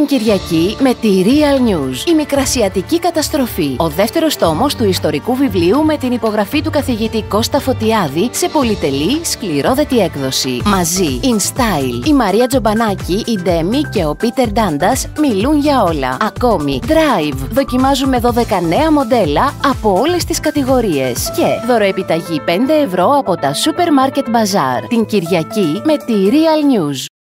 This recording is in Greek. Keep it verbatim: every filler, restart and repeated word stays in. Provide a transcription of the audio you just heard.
Την Κυριακή με τη Real News. Η μικρασιατική καταστροφή. Ο δεύτερος τόμος του ιστορικού βιβλίου με την υπογραφή του καθηγητή Κώστα Φωτιάδη σε πολυτελή, σκληρόδετη έκδοση. Μαζί, in style, η Μαρία Τζομπανάκη, η Ντέμι και ο Πίτερ Ντάντας μιλούν για όλα. Ακόμη, Drive. Δοκιμάζουμε δώδεκα νέα μοντέλα από όλες τις κατηγορίες. Και δωροεπιταγή πέντε ευρώ από τα Supermarket Bazaar. Την Κυριακή με τη Real News.